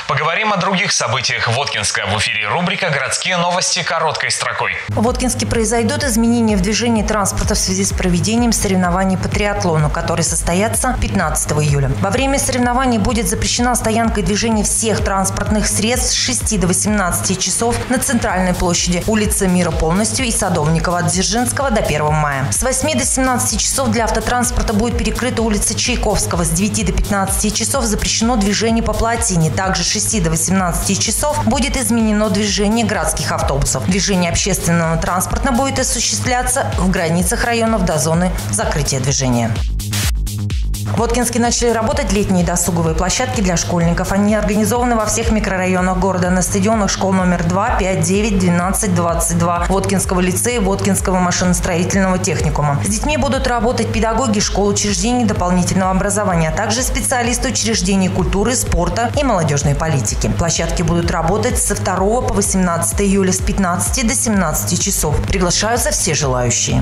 Поговорим о других событиях Воткинска. В эфире рубрика «Городские новости» короткой строкой. В Воткинске произойдут изменения в движении транспорта в связи с проведением соревнований по триатлону, которые состоятся 15 июля. Во время соревнований будет запрещена стоянка и движение всех транспортных средств с 6 до 18 часов на центральной площади, улице Мира полностью и Садовникова от Дзержинского до 1 мая. С 8 до 17 часов для автотранспорта будет перекрыта улица Чайковского. С 9 до 15 часов запрещено движение по Плотине. Также с 6 до 18 часов будет изменено движение городских автобусов. Движение общественного транспорта будет осуществляться в границах районов до зоны закрытия движения. В Воткинске начали работать летние досуговые площадки для школьников. Они организованы во всех микрорайонах города на стадионах школ номер 2, 5, 9, 12, 22, Воткинского лицея, Воткинского машиностроительного техникума. С детьми будут работать педагоги школ, учреждений дополнительного образования, а также специалисты учреждений культуры, спорта и молодежной политики. Площадки будут работать со 2 по 18 июля с 15 до 17 часов. Приглашаются все желающие.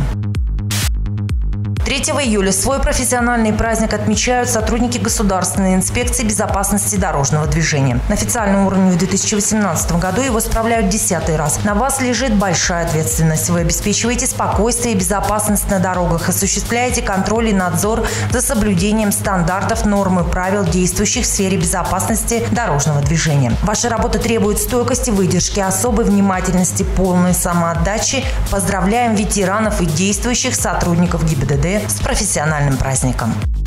3 июля свой профессиональный праздник отмечают сотрудники Государственной инспекции безопасности дорожного движения. На официальном уровне в 2018 году его справляют 10-й раз. На вас лежит большая ответственность. Вы обеспечиваете спокойствие и безопасность на дорогах, осуществляете контроль и надзор за соблюдением стандартов, норм и правил, действующих в сфере безопасности дорожного движения. Ваша работа требует стойкости, выдержки, особой внимательности, полной самоотдачи. Поздравляем ветеранов и действующих сотрудников ГИБДД с профессиональным праздником.